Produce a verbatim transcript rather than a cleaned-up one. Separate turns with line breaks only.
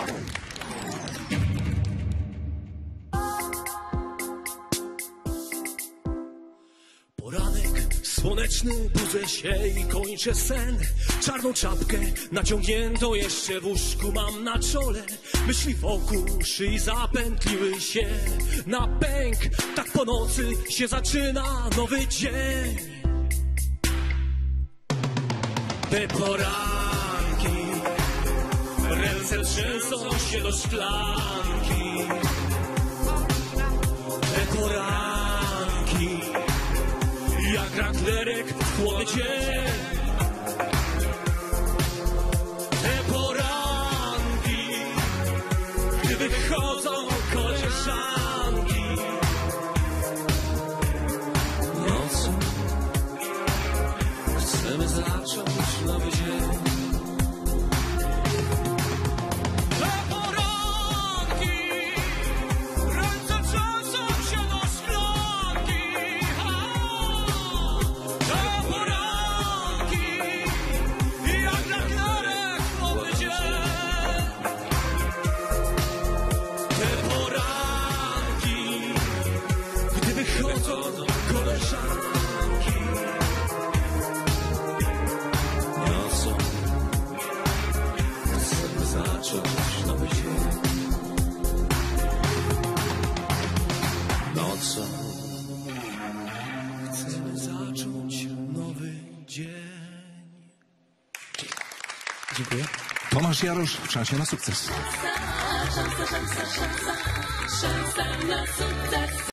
Poranek słoneczny, budzę się i kończę sen. Czarną czapkę naciągniętą jeszcze w łóżku mam na czole. Myśli wokół szyi zapętliły się na pęk. Tak po nocy się zaczyna nowy dzień. Te poranki, ręce trzęsą się do szklanki. Te poranki, jak raklerek w chłodny dzień. Te poranki, gdy wychodzą koleżanki. Nocą chcemy zacząć nowy dzień. Wychodzą koleżanki. Nocą chcemy zacząć nowy dzień. Nocą chcemy zacząć nowy dzień.
Dziękuję. Tomasz Jarosz w Szansie na sukces.
Szansa, szansa, szansa, szansa na sukces.